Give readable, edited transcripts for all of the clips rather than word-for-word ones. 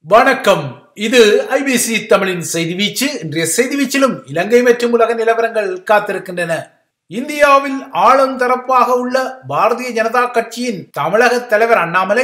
வணக்கம். இது ஐபிசி தமிழின் செய்தி வீச்சு. இன்றைய செய்தி வீச்சிலும் இலங்கை மற்றும் உலக நிலவரங்கள் காத்திருக்கின்றன. இந்தியாவில் ஆளும் தரப்பாக உள்ள பாரதிய ஜனதா கட்சியின் தமிழக தலைவர் அண்ணாமலை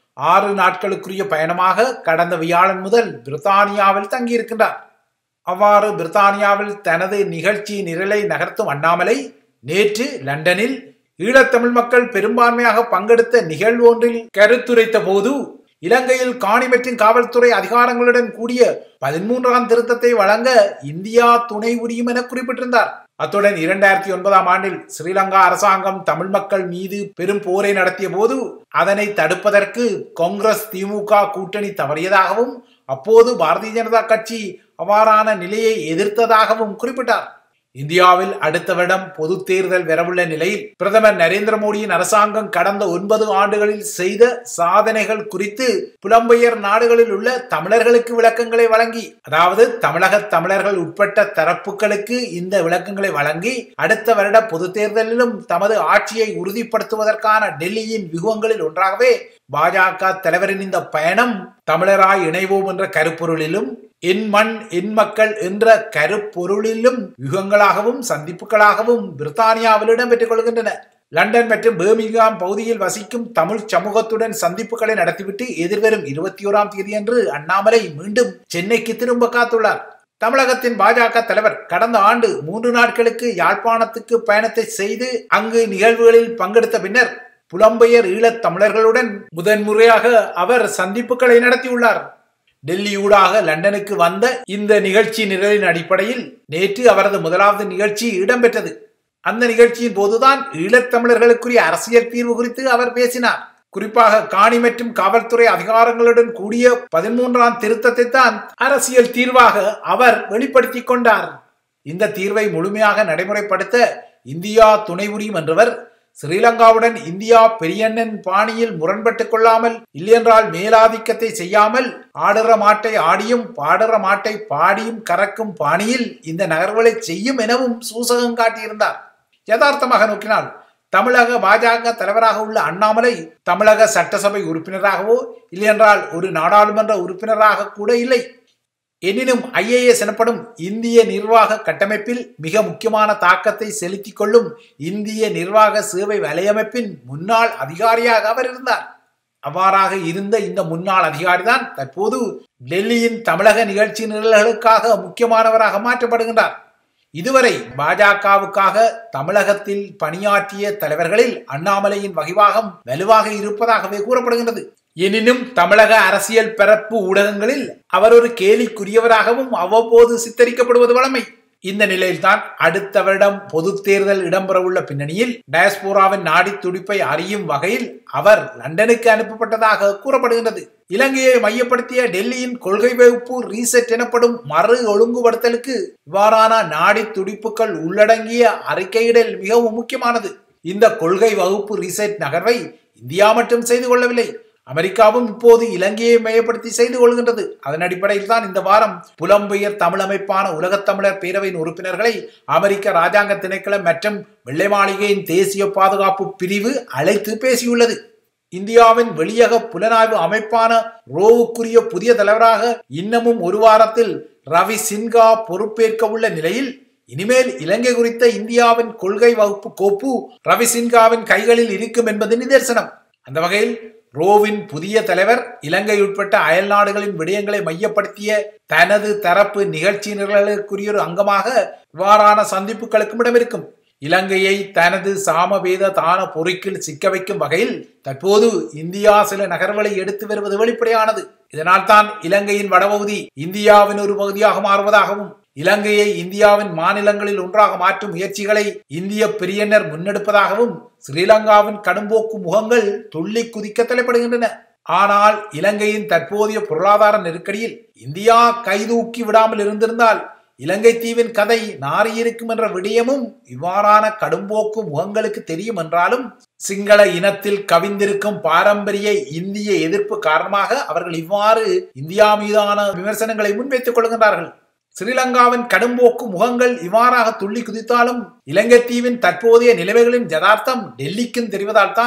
6 நாட்களுக்குரிய பயணமாக கடந்த வியாழன் முதல் பிரித்தானியாவில் தங்கியிருக்கின்றார். அவ்வாறு பிரித்தானியாவில் தனது நிகழ்ச்சி நிரலை நகர்த்தும் அண்ணாமலை நேற்று லண்டனில் ஈழத்தமிழ் மக்கள் பெரும்பான்மையாக பங்கெடுத்த நிகழ்வு ஒன்றில் கருத்துரைத்த போது இலங்கையில் காணி மற்றும் காவல்துறை அதிகாரங்களுடன் கூடிய 13ஆம் திருத்தத்தை வழங்க இந்தியா துணை புரியும் என குறிப்பிட்டிருந்தார். அத்துடன் 2009ஆம் ஆண்டில் ஸ்ரீலங்கா அரசாங்கம் தமிழ் மக்கள் மீது பெரும் போரை நடத்திய போது அதனை தடுப்பதற்கு காங்கிரஸ் திமுக கூட்டணி தவறியதாகவும் அப்போது பாரதிய ஜனதா கட்சி அவ்வாறான நிலையை எதிர்த்ததாகவும் குறிப்பிட்டார். இந்தியாவில் அடுத்த வருடம் பொது தேர்தல் வரவுள்ள நிலையில் பிரதமர் நரேந்திர மோடியின் அரசாங்கம் கடந்த 9 ஆண்டுகளில் செய்த சாதனைகள் குறித்து புலம்பெயர் நாடுகளில் உள்ள தமிழர்களுக்கு விளக்கங்களை வழங்கி, அதாவது தமிழர்கள் உட்பட்ட தரப்புகளுக்கு இந்த விளக்கங்களை வழங்கி அடுத்த வருட பொது தேர்தலிலும் தமது ஆட்சியை உறுதிப்படுத்துவதற்கான டெல்லியின் வியூகங்களில் ஒன்றாகவே பாஜக தலைவரின் இந்த பயணம் தமிழராய் இணைவோம் என்ற கருப்பொருளிலும் என் மண் என் மக்கள் என்ற கருப்பொருளிலும் யுகங்களாகவும் சந்திப்புகளாகவும் பிரித்தானியாவில் இடம்பெற்றுக் கொள்கின்றன. லண்டன் மற்றும் பர்மிங்ஹாம் பகுதியில் வசிக்கும் தமிழ் சமூகத்துடன் சந்திப்புகளை நடத்திவிட்டு எதிர்வரும் 21ஆம் தேதியன்று அண்ணாமலை மீண்டும் சென்னைக்கு திரும்ப காத்துள்ளார். தமிழகத்தின் பாஜக தலைவர் கடந்த ஆண்டு 3 நாட்களுக்கு யாழ்ப்பாணத்துக்கு பயணத்தை செய்து அங்கு நிகழ்வுகளில் பங்கெடுத்த பின்னர் புலம்பெயர் ஈழத் தமிழர்களுடன் முதன்முறையாக அவர் சந்திப்புகளை நடத்தியுள்ளார். டெல்லியூடாக லண்டனுக்கு வந்த இந்த நிகழ்ச்சி நிரலின் அடிப்படையில் நேற்று அவரது முதலாவது நிகழ்ச்சி இடம்பெற்றது. அந்த நிகழ்ச்சியின் போதுதான் ஈழத்தமிழர்களுக்குரிய அரசியல் தீர்வு குறித்து அவர் பேசினார். குறிப்பாக காணி மற்றும் காவல்துறை அதிகாரங்களுடன் கூடிய 13ஆம் திருத்தத்தை தான் அரசியல் தீர்வாக அவர் வெளிப்படுத்திக் கொண்டார். இந்த தீர்வை முழுமையாக நடைமுறைப்படுத்த இந்தியா துணை புரியும் என்றவர் ஸ்ரீலங்காவுடன் இந்தியா பெரியண்ணன் பாணியில் முரண்பட்டுக் கொள்ளாமல், இல்லையென்றால் மேலாதிக்கத்தை செய்யாமல், ஆடுற மாட்டை ஆடியும் பாடுற மாட்டை பாடியும் கறக்கும் பாணியில் இந்த நகர்வுகளை செய்யும் எனவும் சூசகம் காட்டியிருந்தார். யதார்த்தமாக நோக்கினால் தமிழக பாஜக தலைவராக உள்ள அண்ணாமலை தமிழக சட்டசபை உறுப்பினராகவோ இல்லையென்றால் ஒரு நாடாளுமன்ற உறுப்பினராக கூட இல்லை. எனினும் IAS எனப்படும் இந்திய நிர்வாக கட்டமைப்பில் மிக முக்கியமான தாக்கத்தை செலுத்திக் கொள்ளும் இந்திய நிர்வாக சேவை வலையமைப்பின் முன்னாள் அதிகாரியாக அவர் இருந்தார். அவ்வாறாக இருந்த இந்த முன்னாள் அதிகாரிதான் தற்போது டெல்லியின் தமிழக நிகழ்ச்சி நிரல்களுக்காக முக்கியமானவராக மாற்றப்படுகின்றார். இதுவரை பாஜகவுக்காக தமிழகத்தில் பணியாற்றிய தலைவர்களில் அண்ணாமலையின் வகிவாகம் வலுவாக இருப்பதாகவே கூறப்படுகின்றது. எனினும் தமிழக அரசியல் பரப்பு ஊடகங்களில் அவர் ஒரு கேலிக்குரியவராகவும் அவ்வப்போது சித்தரிக்கப்படுவது வழமை. இந்த நிலையில்தான் அடுத்த வருடம் பொது தேர்தல் இடம்பெறவுள்ள பின்னணியில் டயஸ்போராவின் நாடி துடிப்பை அறியும் வகையில் அவர் லண்டனுக்கு அனுப்பப்பட்டதாக கூறப்படுகின்றது. இலங்கையை மையப்படுத்திய டெல்லியின் கொள்கை வகுப்பு ரீசெட் எனப்படும் மறு ஒழுங்குபடுத்தலுக்கு இவ்வாறான நாடி துடிப்புகள் உள்ளடங்கிய அறிக்கையிடல் மிகவும் முக்கியமானது. இந்த கொள்கை வகுப்பு ரீசெட் நகர்வை இந்தியா மட்டும் செய்து கொள்ளவில்லை, அமெரிக்காவும் இப்போது இலங்கையை மையப்படுத்தி செய்து கொள்கின்றது. அதன் அடிப்படையில் தான் இந்த வாரம் புலம்பெயர் தமிழ் அமைப்பான உலகத்தமிழர் பேரவையின் உறுப்பினர்களை அமெரிக்க ராஜாங்க திணைக்களம் மற்றும் வெள்ளை மாளிகையின் தேசிய பாதுகாப்பு பிரிவு அழைத்து பேசியுள்ளது. இந்தியாவின் வெளியக புலனாய்வு அமைப்பான ரோவுக்குரிய புதிய தலைவராக இன்னமும் ஒரு வாரத்தில் ரவி சின்ஹா பொறுப்பேற்க உள்ள நிலையில் இனிமேல் இலங்கை குறித்த இந்தியாவின் கொள்கை வகுப்பு கோப்பு ரவி சின்ஹாவின் கைகளில் இருக்கும் என்பது நிதர்சனம். அந்த வகையில் ரோவின் புதிய தலைவர் இலங்கை உட்பட்ட அயல் நாடுகளின் விடயங்களை மையப்படுத்திய தனது தரப்பு நிகழ்ச்சி நிரலுக்குரிய ஒரு அங்கமாக இவ்வாறான சந்திப்புகளுக்கும் இடமிருக்கும். இலங்கையை தனது சாமவேத தான பொறுக்கில் சிக்க வைக்கும் வகையில் தற்போது இந்தியா சில நகர்வுகளை எடுத்து வருவது வெளிப்படையானது. இதனால் தான் இலங்கையின் வடபகுதி இந்தியாவின் ஒரு பகுதியாக மாறுவதாகவும் இலங்கையை இந்தியாவின் மாநிலங்களில் ஒன்றாக மாற்றும் முயற்சிகளை இந்திய பிரியனர் முன்னெடுப்பதாகவும் ஸ்ரீலங்காவின் கடும்போக்கு முகங்கள் துள்ளி குதிக்க தலைப்படுகின்றன. ஆனால் இலங்கையின் தற்போதைய பொருளாதார நெருக்கடியில் இந்தியா கைதூக்கி விடாமல் இருந்திருந்தால் இலங்கை தீவின் கதை நாறியிருக்கும் என்ற விடயமும் இவ்வாறான கடும்போக்கு முகங்களுக்கு தெரியும் என்றாலும் சிங்கள இனத்தில் கவிந்திருக்கும் பாரம்பரிய இந்திய எதிர்ப்பு காரணமாக அவர்கள் இவ்வாறு இந்தியா மீதான விமர்சனங்களை முன்வைத்துக் கொள்கின்றார்கள். ஸ்ரீலங்காவின் கடும்போக்கு முகங்கள் இவ்வாறாக துள்ளி குதித்தாலும் இலங்கை தீவின் தற்போதைய நிலைமைகளின் யதார்த்தம் டெல்லிக்கும் தெரிவதால் தான்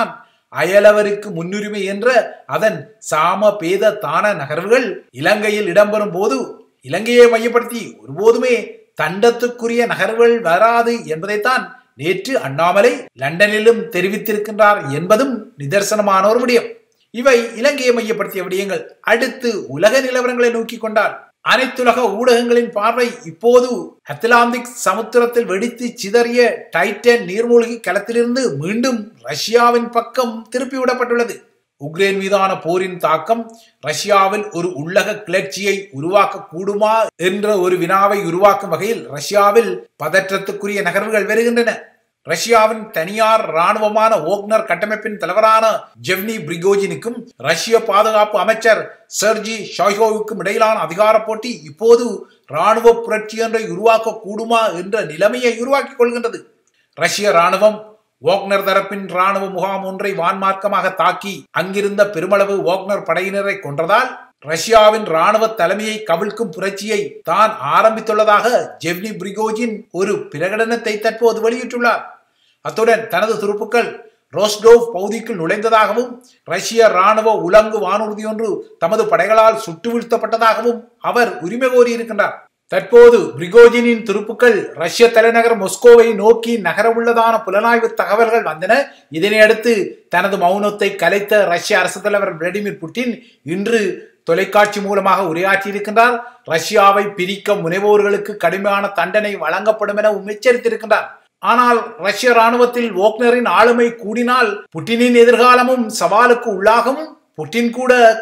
அயலவருக்கு முன்னுரிமை என்ற அதன் சாம பேத தான நகர்வுகள் இலங்கையில் இடம்பெறும் போது இலங்கையை மையப்படுத்தி ஒருபோதுமே தண்டத்துக்குரிய நகர்வுகள் வராது என்பதைத்தான் நேற்று அண்ணாமலை லண்டனிலும் தெரிவித்திருக்கின்றார் என்பதும் நிதர்சனமான ஒரு விடயம். இவை இலங்கையை மையப்படுத்திய விடயங்கள். அடுத்து உலக நிலவரங்களை நோக்கி கொண்டால் அனைத்துலக ஊடகங்களின் பார்வை இப்போது அட்லாந்திக் சமுத்திரத்தில் வெடித்து சிதறிய டைட்டன் நீர்மூழ்கி களத்திலிருந்து மீண்டும் ரஷ்யாவின் பக்கம் திருப்பிவிடப்பட்டுள்ளது. உக்ரைன் மீதான போரின் தாக்கம் ரஷ்யாவில் ஒரு உள்ளக கிளர்ச்சியை உருவாக்க கூடுமா என்ற ஒரு வினாவை உருவாக்கும் வகையில் ரஷ்யாவில் பதற்றத்துக்குரிய நகர்வுகள் வருகின்றன. ரஷ்யாவின் தனியார் ராணுவமான ஓக்னர் கட்டமைப்பின் தலைவரான ஜெவ்னி பிரிகோஜினுக்கும் ரஷ்ய பாதுகாப்பு அமைச்சர் செர்ஜி ஷாய்கோவுக்கும் இடையிலான அதிகார போட்டி இப்போது ராணுவ புரட்சி ஒன்றை உருவாக்க கூடுமா என்ற நிலைமையை உருவாக்கிக் கொள்கின்றது. ரஷ்ய ராணுவம் ஓக்னர் தரப்பின் ராணுவ முகாம் ஒன்றை வான்மார்க்கமாக தாக்கி அங்கிருந்த பெருமளவு ஓக்னர் படையினரை கொன்றதால் ரஷ்யாவின் ராணுவ தலைமையை கவிழ்க்கும் புரட்சியை தான் ஆரம்பித்துள்ளதாக ஜெவ்னி பிரிகோஜின் ஒரு பிரகடனத்தை தற்போது வெளியிட்டுள்ளார். அத்துடன் தனது துருப்புக்கள் ரோஸ்டோவ் பகுதிக்குள் நுழைந்ததாகவும் ரஷ்ய ராணுவ உலங்கு வானூர்தி ஒன்று தமது படைகளால் சுட்டு வீழ்த்தப்பட்டதாகவும் அவர் உரிமை கோரியிருக்கின்றார். தற்போது பிரிகோஜினின் துருப்புக்கள் ரஷ்ய தலைநகர் மொஸ்கோவை நோக்கி நகரவுள்ளதான புலனாய்வு தகவல்கள் வந்தன. இதனையடுத்து தனது மௌனத்தை கலைத்த ரஷ்ய அரசு தலைவர் விளாடிமிர் புட்டின் இன்று தொலைக்காட்சி மூலமாக உரையாற்றியிருக்கின்றார். ரஷ்யாவை பிரிக்க முனைவோர்களுக்கு கடுமையான தண்டனை வழங்கப்படும் என எச்சரித்திருக்கின்றார். ஆனால் ரஷ்ய ராணுவத்தில் ஓக்னரின் ஆளுமை கூடினால் புட்டினின் எதிர்காலமும் சவாலுக்கு உள்ளாகும். புட்டின்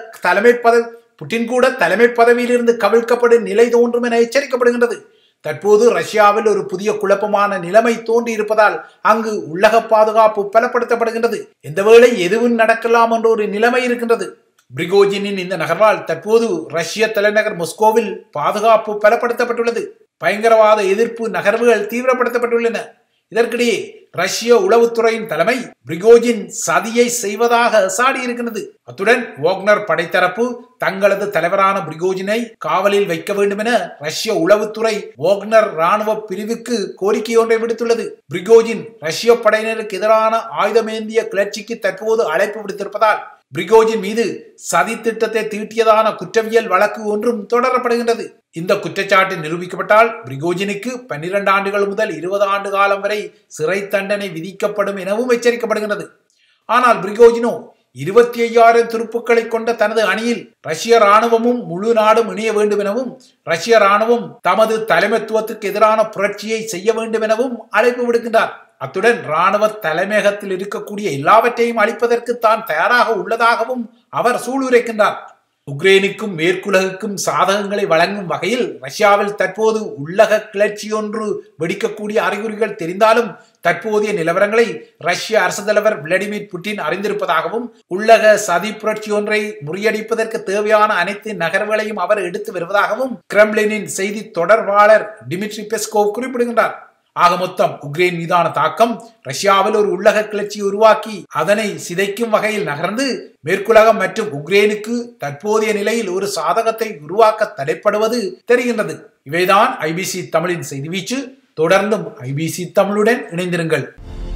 கூட தலைமை பதவியிலிருந்து கவிழ்க்கப்படும் நிலை தோன்றும் என எச்சரிக்கப்படுகின்றது. தற்போது ரஷ்யாவில் ஒரு புதிய குழப்பமான நிலைமை தோன்றி இருப்பதால் அங்கு உள்ளக பாதுகாப்பு பலப்படுத்தப்படுகின்றது. எந்த வேளை எதுவும் நடக்கலாம் என்ற ஒரு நிலைமை இருக்கின்றது. பிரிகோஜினின் இந்த நகர்வால் தற்போது ரஷ்ய தலைநகர் மொஸ்கோவில் பாதுகாப்பு பலப்படுத்தப்பட்டுள்ளது. பயங்கரவாத எதிர்ப்பு நகர்வுகள் தீவிரப்படுத்தப்பட்டுள்ளன. இதற்கிடையே ரஷ்ய உளவுத்துறையின் தலைமை பிரிகோஜின் சதியை செய்வதாக சாடியிருக்கிறது. அத்துடன் வாக்னர் படைத்தரப்பு தங்களது தலைவரான பிரிகோஜினை காவலில் வைக்க வேண்டும் என ரஷ்ய உளவுத்துறை வாக்னர் ராணுவ பிரிவுக்கு கோரிக்கை ஒன்றை விடுத்துள்ளது. பிரிகோஜின் ரஷ்ய படையினருக்கு எதிரான ஆயுதமேந்திய கிளர்ச்சிக்கு தற்போது அழைப்பு விடுத்திருப்பதால் பிரிகோஜின் மீது சதி திட்டத்தை தீட்டியதான குற்றவியல் வழக்கு ஒன்றும் தொடரப்படுகின்றது. இந்த குற்றச்சாட்டு நிரூபிக்கப்பட்டால் பிரிகோஜினுக்கு 12 ஆண்டுகள் முதல் 20 ஆண்டு காலம் வரை சிறை தண்டனை விதிக்கப்படும் எனவும் எச்சரிக்கப்படுகின்றது. ஆனால் பிரிகோஜினோ 25,000 துருப்புக்களை கொண்ட தனது அணியில் ரஷ்ய ராணுவமும் முழு நாடும் இணைய வேண்டும் எனவும் ரஷ்ய ராணுவம் தமது தலைமைத்துவத்துக்கு எதிரான புரட்சியை செய்ய வேண்டும் எனவும் அழைப்பு விடுக்கின்றார். அத்துடன் ராணுவ தலைமையகத்தில் இருக்கக்கூடிய எல்லாவற்றையும் அளிப்பதற்கு தான் தயாராக உள்ளதாகவும் அவர் சூளுரைக்கின்றார். உக்ரைனுக்கும் மேற்குலகுக்கும் சாதகங்களை வழங்கும் வகையில் ரஷ்யாவில் தற்போது உள்ளக கிளர்ச்சி ஒன்று வெடிக்கக்கூடிய அறிகுறிகள் தெரிந்தாலும் தற்போதைய நிலவரங்களை ரஷ்ய அரசு தலைவர் விளாடிமிர் புட்டின் அறிந்திருப்பதாகவும் உள்ளக சதி புரட்சி ஒன்றை முறியடிப்பதற்கு தேவையான அனைத்து நகர்வுகளையும் அவர் எடுத்து வருவதாகவும் கிரெம்ளினின் செய்தி தொடர்பாளர் டிமிட்ரி பெஸ்கோவ் குறிப்பிடுகின்றார். ஆக மொத்தம் உக்ரைன் மீதான தாக்கம் ரஷ்யாவில் ஒரு உள்ளக கிளர்ச்சி உருவாக்கி அதனை சிதைக்கும் வகையில் நகர்ந்து மேற்குலகம் மற்றும் உக்ரைனுக்கு தற்போதைய நிலையில் ஒரு சாதகத்தை உருவாக்க தடைப்படுவது தெரிகின்றது. இவைதான் ஐபிசி தமிழின் செய்தி வீச்சு. தொடர்ந்தும் ஐபிசி தமிழுடன் இணைந்திருங்கள்.